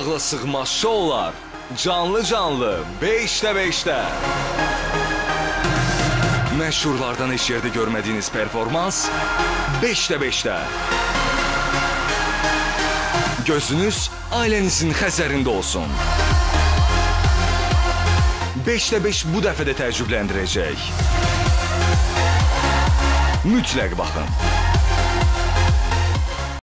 ağla sığmaz şovlar, canlı 5'də 5'də. Məşhurlardan heç yerdə görmədiyiniz performans 5'də 5'də. Gözünüz ailənizin xəzərində olsun. 5'də 5 bu dəfə də təəccübləndirəcək. Mütləq baxın.